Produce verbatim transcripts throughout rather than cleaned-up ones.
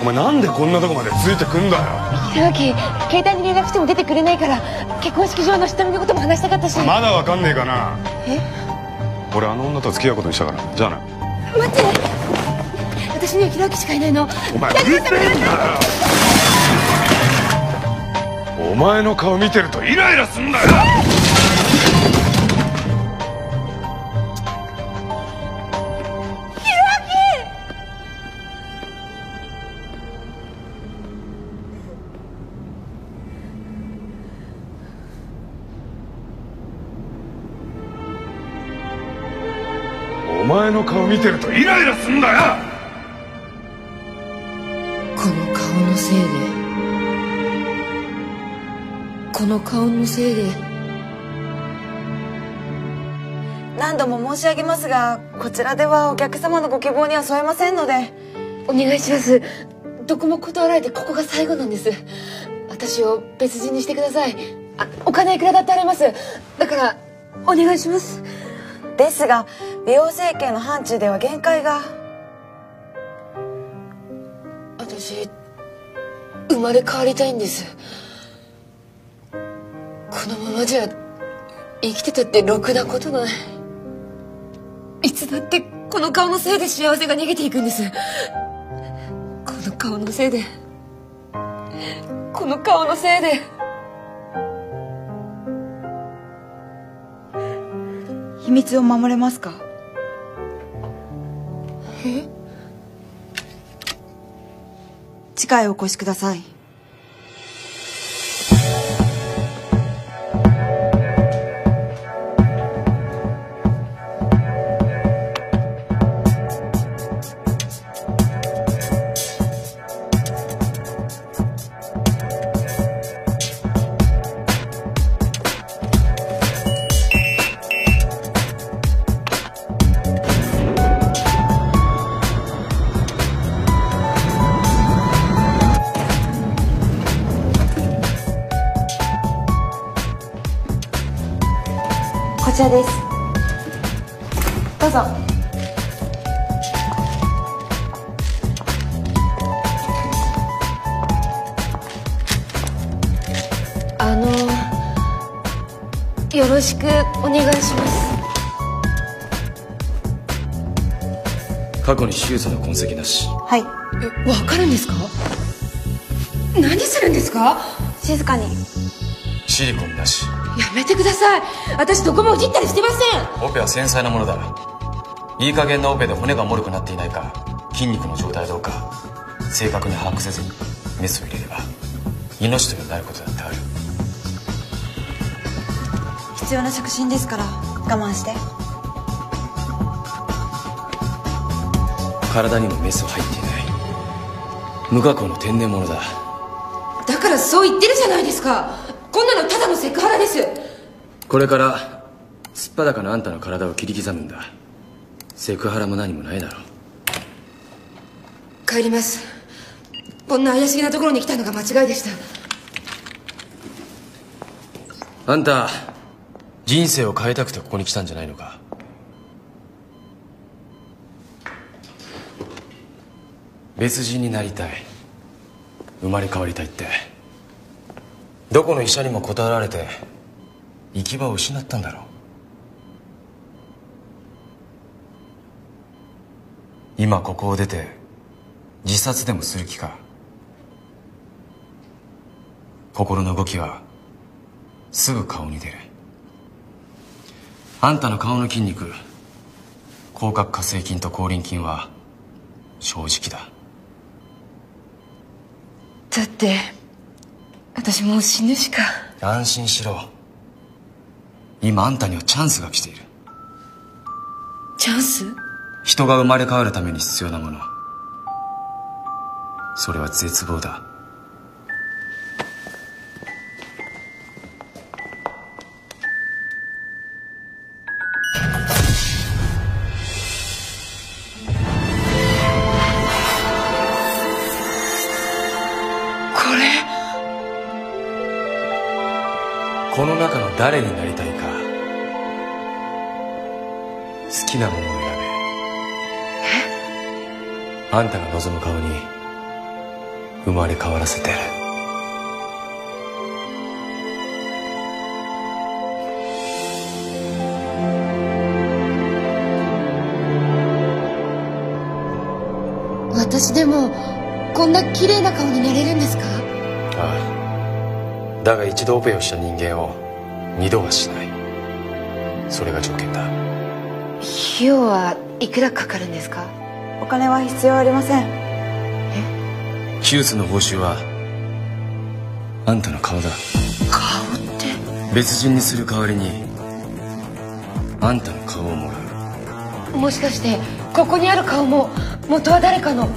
お前なんでこんなとこまでついてくんだよ。 ひろあき、携帯に連絡しても出てくれないから結婚式場の下見のことも話したかったし。 まだわかんねえかな。 え？ 俺あの女と付き合うことにしたから。じゃあな。 待って、私にはひろあきしかいないの。 お前うるせえんだよ。お前の顔見てるとイライラすんだよ。お前の顔見てるとイライラすんだよ。 この顔のせいで、この顔のせいで。 何度も申し上げますが、こちらではお客様のご希望には添えませんので。 お願いします。どこも断られてここが最後なんです。私を別人にしてください。あ、お金いくらだって払います。だからお願いします。 ですが美容整形の範疇では限界が。 私生まれ変わりたいんです。このままじゃ生きてたってろくなことない。いつだってこの顔のせいで幸せが逃げていくんです。この顔のせいで、この顔のせいで。 秘密を守れますか？ え？ 地下へお越しください。こちらです。どうぞ。 あの、よろしくお願いします。 過去に手術の痕跡なし。 はい。 え、わかるんですか？何するんですか？ 静かに。 シリコンなし。 やめてください。私どこも切ったりしてません。 オペは繊細なものだ。いい加減なオペで骨が脆くなっていないか、筋肉の状態どうか正確に把握せずにメスを入れれば命取りになることだってある。 必要な触診ですから我慢して。 体にもメスは入っていない無加工の天然物だ。 だからそう言ってるじゃないですか。こんなのただのセクハラです。 これからすっぱだかなあんたの体を切り刻むんだ。セクハラも何もないだろう。 帰ります。こんな怪しげなところに来たのが間違いでした。 あんた人生を変えたくてここに来たんじゃないのか。別人になりたい、生まれ変わりたいってどこの医者にも断られて行き場を失ったんだろう。今ここを出て自殺でもする気か。心の動きはすぐ顔に出る。あんたの顔の筋肉、広角下成筋と口輪筋は正直だ。 だって私もう死ぬしか。 安心しろ。今あんたにはチャンスが来ている。 チャンス？ 人が生まれ変わるために必要なもの、それは絶望だ。 これこの中の誰になりたいか、好きなものを選べ。あんたが望む顔に生まれ変わらせてやる。 私でもこんな綺麗な顔になれるんですか？ ああ、だが一度オペをした人間を二度はしない。それが条件だ。 費用はいくらかかるんですか？ お金は必要ありません。 手術の報酬はあんたの顔だ。 顔って別人にする代わりにあんたの顔をもらう。 もしかしてここにある顔も元は誰かの？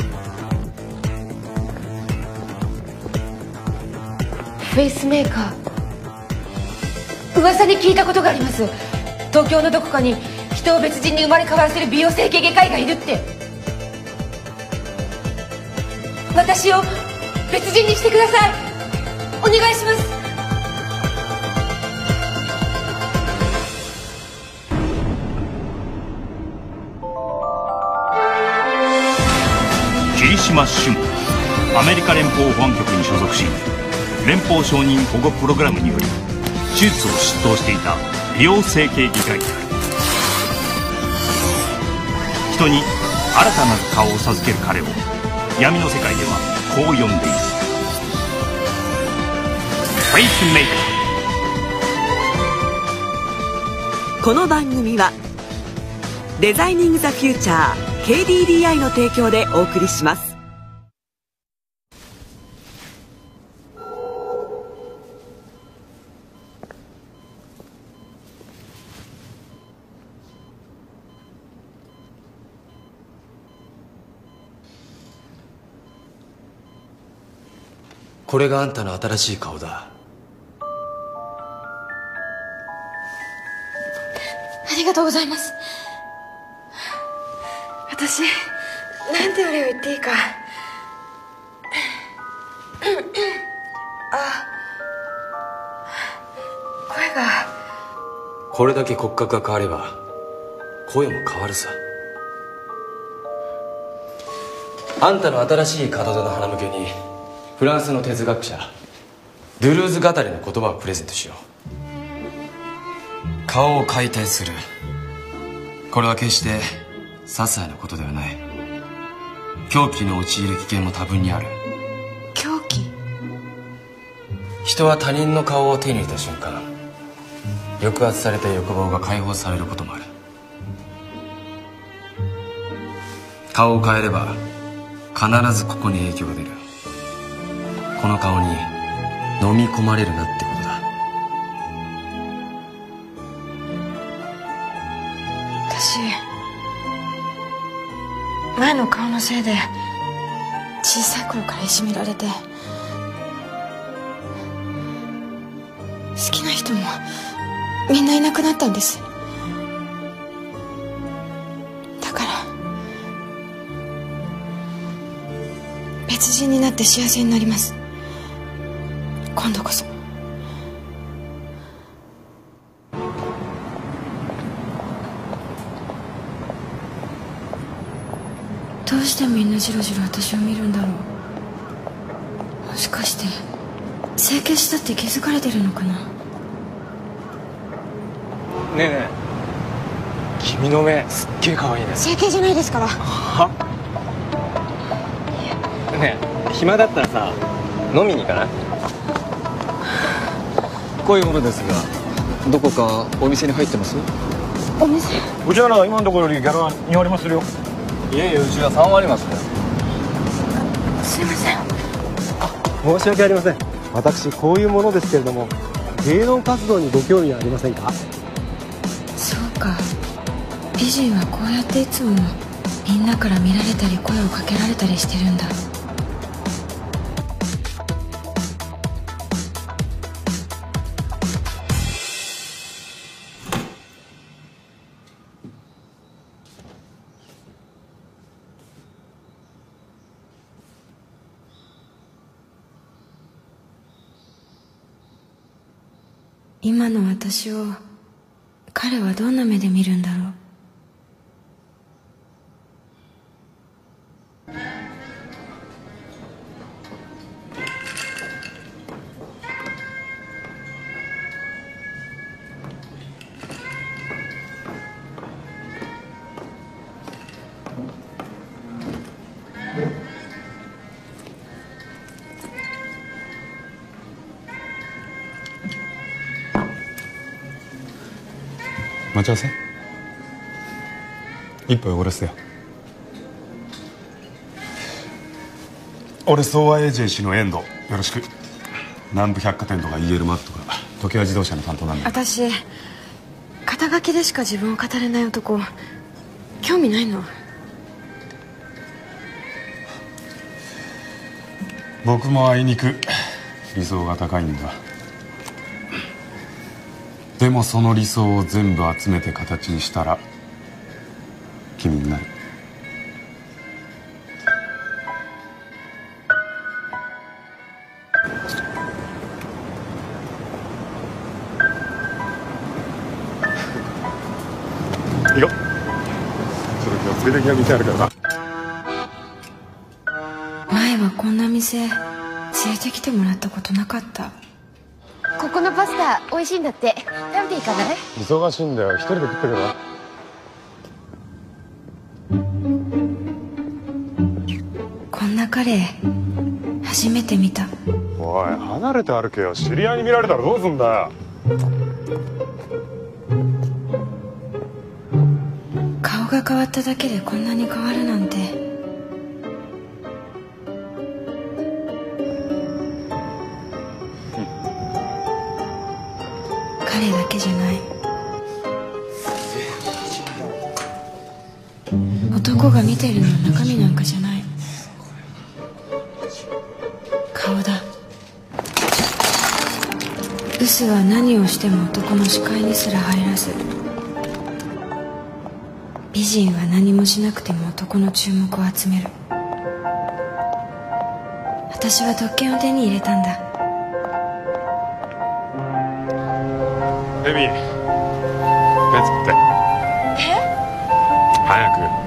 フェイスメーカー、噂に聞いたことがあります。東京のどこかに人を別人に生まれ変わらせる美容整形外科医がいるって。私を別人にしてください。お願いします。 桐島俊、アメリカ連邦保安局に所属し、連邦承認保護プログラムにより手術を執刀していた美容整形外科医である。人に新たなる顔を授ける彼を闇の世界ではこう呼んでいる。フェイスメイカー。この番組はデザイニング・ザ・フューチャー ケーディーディーアイ の提供でお送りします。 これがあんたの新しい顔だ。 ありがとうございます。私なんてお礼を言っていいか。あ、声が。 これだけ骨格が変われば声も変わるさ。あんたの新しい門出の花向けにフランスの哲学者ドゥルーズ語りの言葉をプレゼントしよう。顔を解体する、これは決して些細なことではない。狂気の陥る危険も多分にある。 狂気？ 人は他人の顔を手に入れた瞬間、抑圧された欲望が解放されることもある。顔を変えれば必ずここに影響が出る。この顔に飲み込まれるなってことだ。 私前の顔のせいで小さい頃からいじめられて、好きな人もみんないなくなったんです。だから別人になって幸せになります。今度こそ。どうしてみんなじろじろ私を見るんだろう。もしかして整形したって気づかれてるのかな。 ねえねえ、君の目すっげえ可愛いね。 整形じゃないですから。 は？ねえ、暇だったらさ飲みに行かない？こういうものですが、どこかお店に入ってます？ お店？ うちはな、今のところよりギャラに割りますよ。いえいえ、うちはさん割りますよ。 すいません。 申し訳ありません。私こういうものですけれども、芸能活動にご興味はありませんか？ そうか、美人はこうやっていつもみんなから見られたり声をかけられたりしてるんだ。今の私を彼はどんな目で見るんだろう。 待ち合わせ一歩汚らせよ。俺総合エージェンシーの遠藤、よろしく。南部百貨店とか イーエル マークとか常盤自動車の担当なんだ。 私肩書きでしか自分を語れない男興味ないの。 僕もあいにく理想が高いんだ。でもその理想を全部集めて形にしたら君になる。いいよ。それ気をつけてきゃ見てあるからな。 前はこんな店連れてきてもらったことなかった。 ここのパスタ美味しいんだって。食べていかない？ 忙しいんだよ。一人で食ってくるわ。 こんなカレー初めて見た。 おい、離れて歩けよ。知り合いに見られたらどうすんだよ。 顔が変わっただけでこんなに変わるなんて。彼だけじゃない。男が見てるのは中身なんかじゃない。顔だ。ブスは何をしても男の視界にすら入らず、美人は何もしなくても男の注目を集める。私は特権を手に入れたんだ。 エミ、ペン作って。 え？ 早く。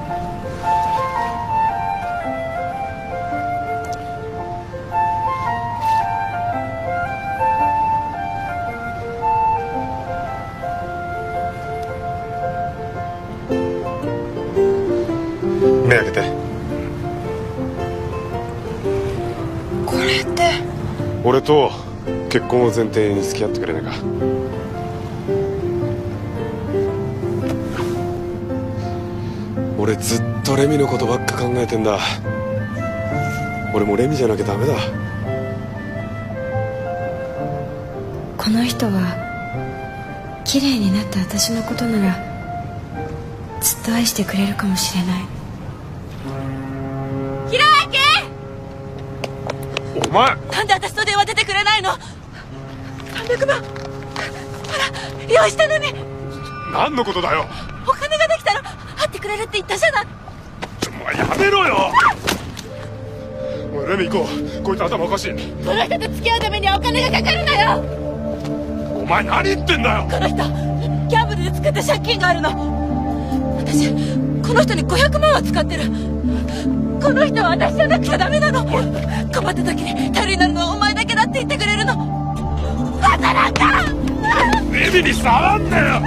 目開けて。 これって俺と結婚を前提に付き合ってくれないか。俺ずっとレミのことばっか考えてんだ。俺もレミじゃなきゃダメだ。 この人は綺麗になった私のことならずっと愛してくれるかもしれない。 ひろあき！ お前なんで私と電話出てくれないの？さんびゃくまんほら用意したのに。 何のことだよ。 お金ができたら会ってくれるって言ったじゃない。 ちょ、お前やめろよ。おいレミ行こう。こいつ頭おかしい。 この人と付き合うためにはお金がかかるのよ。 お前何言ってんだよ。 この人ギャンブルで作った借金があるの。私この人にごひゃくまんは使ってる。この人は私じゃなくちゃダメなの。困った時に頼りになるのはお前だけだって言ってくれるの。働かん。 レミに触んなよ。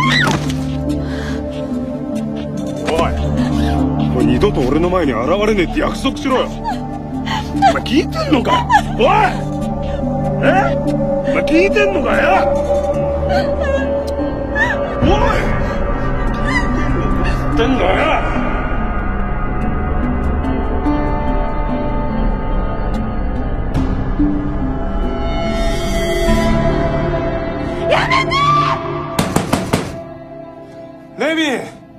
おい、もう二度と俺の前に現れねえって約束しろよ。お前聞いてんのか。おい、え、お前聞いてんのかよ。おい、言ってんだよ。 やめて。 レミ、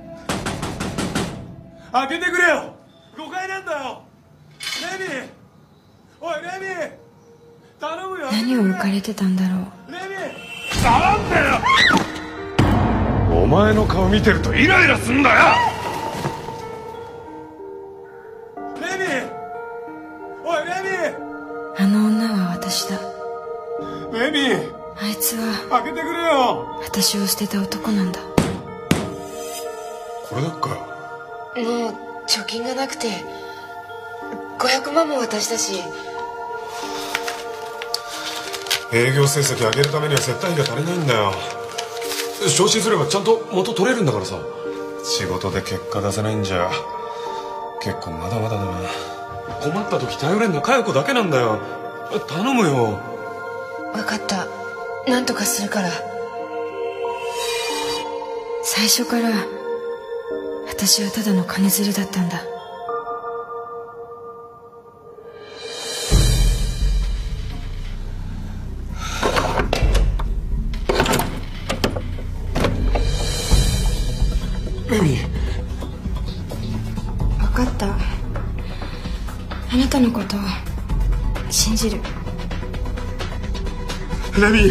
開けてくれよ。誤解なんだよ。レミ、おいレミ、頼むよ。 何を浮かれてたんだろう。 レミ、触んなよ。お前の顔見てるとイライラすんだよ。レミ、おいレミ。 あの女は私だ。 レミ、 あいつは開けてくれよ。 私を捨てた男なんだ。 これだっかよ。 もう貯金がなくてごひゃくまんも渡したし。 営業成績上げるためには接待費が足りないんだよ。昇進すればちゃんと元取れるんだからさ。仕事で結果出せないんじゃ結構まだまだだな。困った時頼れんの佳代子だけなんだよ。頼むよ。 分かった、なんとかするから。 最初から私はただの金づるだったんだ。 何？ 分かった。あなたのことを信じる。 レミ。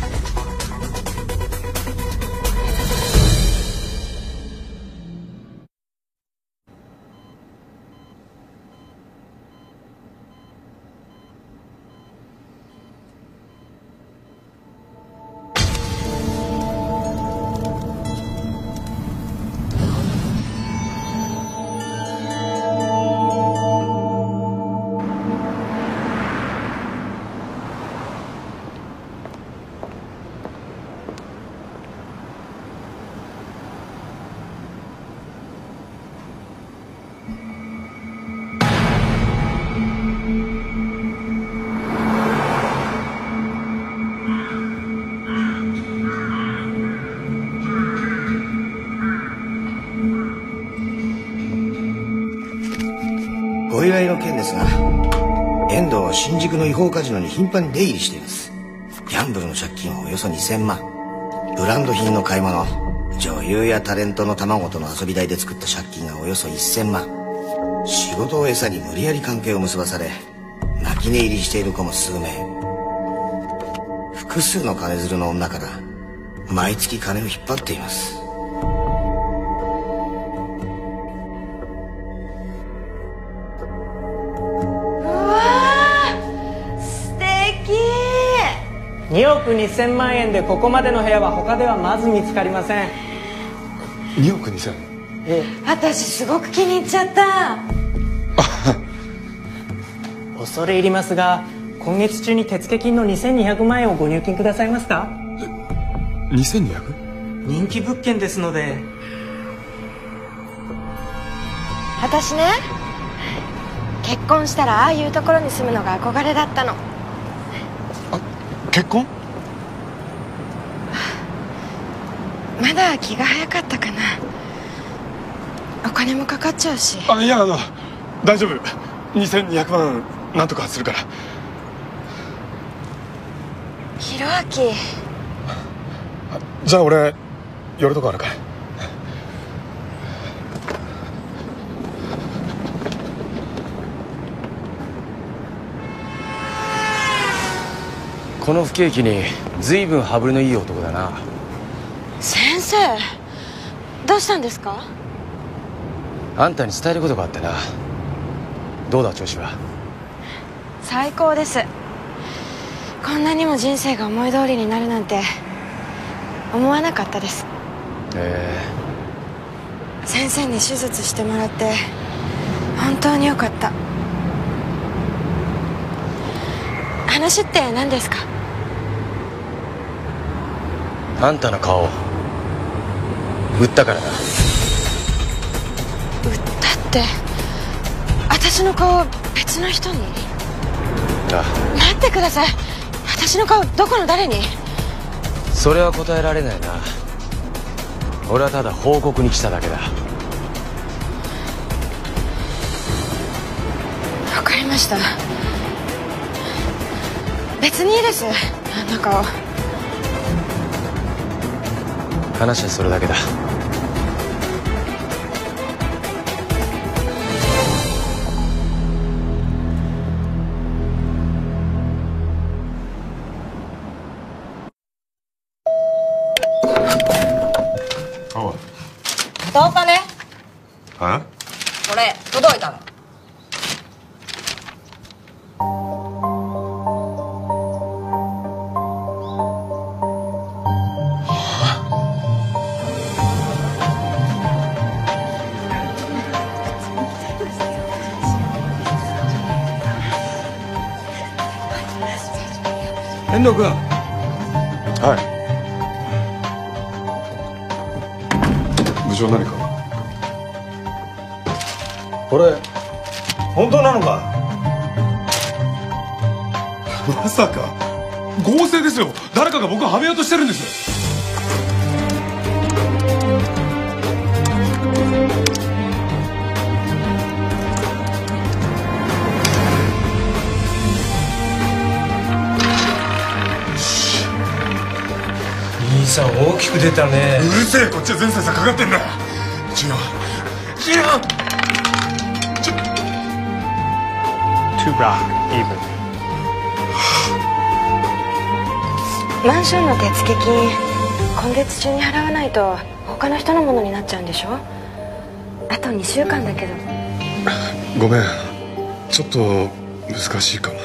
ご依頼の件ですが、遠藤は新宿の違法カジノに頻繁に出入りしています。ギャンブルの借金はおよそにせんまん、ブランド品の買い物、女優やタレントの卵との遊び代で作った借金がおよそせんまん、仕事を餌に無理やり関係を結ばされ泣き寝入りしている子も数名、複数の金づるの女から毎月金を引っ張っています。 におくにせんまんえんでここまでの部屋は他ではまず見つかりません。 におくにせん？ ええ。 私すごく気に入っちゃった。 恐れ入りますが、今月中に手付金のにせんにひゃくまんえんをご入金くださいますか？ にせんにひゃく？ 人気物件ですので。 私ね、結婚したらああいうところに住むのが憧れだったの。 結婚？ まだ気が早かったかな。お金もかかっちゃうし。 あ、いや、あの大丈夫、にせんにひゃくまんなんとかするから。 ひろあき、 じゃあ俺寄るとこあるから。 この不景気に随分羽振りのいい男だな。 先生、どうしたんですか？ あんたに伝えることがあってな。どうだ調子は？ 最高です。こんなにも人生が思い通りになるなんて思わなかったです。 ええ。先生に手術してもらって本当によかった。話って何ですか？ あんたの顔売ったからな。 売ったって私の顔別の人に？ ああ、 待ってください。私の顔どこの誰に？ それは答えられないな。俺はただ報告に来ただけだ。 わかりました。別にいいです、あんな顔。 話はそれだけだ。 おい。 片岡ね。 あ？ これ届いたの。 遠藤君。はい。部長何か？これ本当なのか？まさか合成ですよ。誰かが僕をはめようとしてるんです。 兄さん大きく出たね。 うるせえ、こっちは全センサーかかってんだよ。ジオンジオンちょ Two rock even。 マンションの手付金今月中に払わないと他の人のものになっちゃうんでしょ。あとにしゅうかんだけど。 ごめん、ちょっと難しいかも。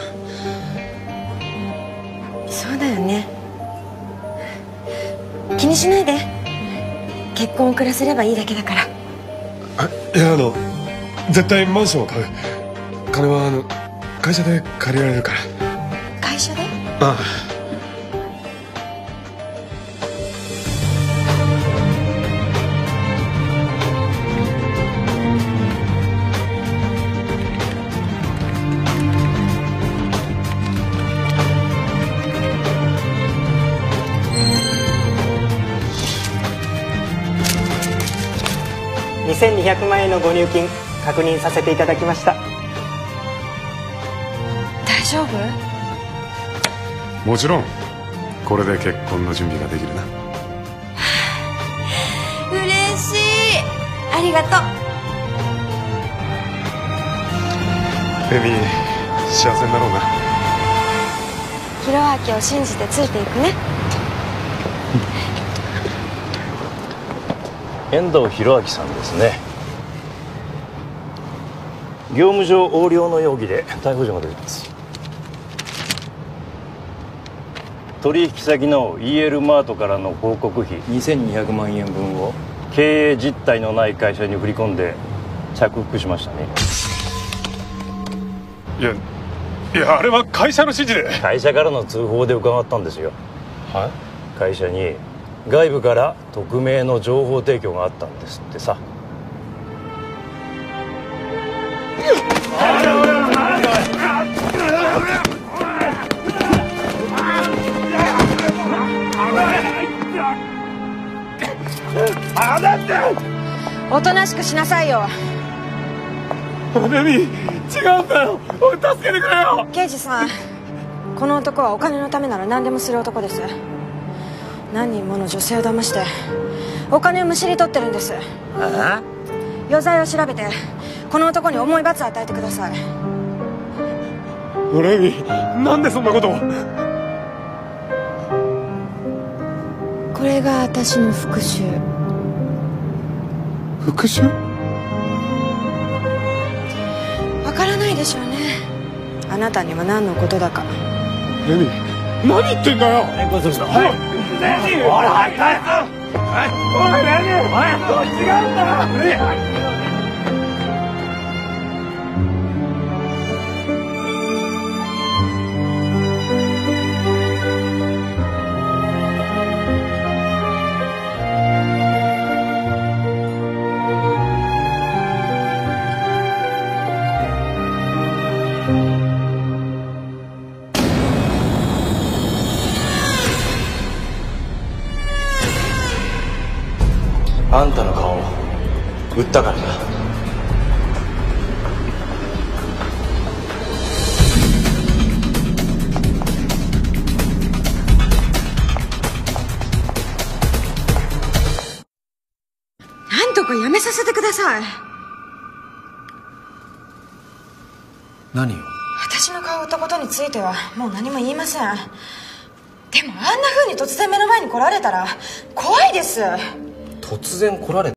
そうだよね。気にしないで。結婚を遅らせればいいだけだから。 あ、いや、あの絶対マンションを買う。金はあの会社で借りられるから。 会社で？ ああ。 にせんにひゃくまんえんのご入金確認させていただきました。 大丈夫？ もちろんこれで結婚の準備ができるな。 嬉しい。ありがとう。 エミ幸せになろうな。 ひろあきを信じてついていくね。 遠藤博明さんですね。業務上横領の容疑で逮捕状が出ています。取引先の イーエル マートからの広告費にせんにひゃくまんえんぶんを経営実態のない会社に振り込んで着服しましたね。 いやいや、あれは会社の指示で。 会社からの通報で伺ったんですよ。はい。会社に外部から匿名の情報提供があったんですってさ。 おとなしくしなさいよ。 レミ、違うんだよ。助けてくれよ。 刑事さん、この男はお金のためなら何でもする男です。何人もの女性を騙してお金をむしり取ってるんです。 ああ、 余罪を調べてこの男に重い罰を与えてください。 レミ、なんでそんなことを。 これが私の復讐。 復讐？ わからないでしょうね。あなたには何のことだか。 レミ、何言ってんだよ。 はい、ごちそうさま。 はい、レミ、ほら、はい、返す。はい、おい、レミ、おい、違うんだ。レミ。 あんたの顔売ったからな。 なんとかやめさせてください。 何よ。 私の顔を売ったことについてはもう何も言いません。でもあんな風に突然目の前に来られたら怖いです。 突然来られ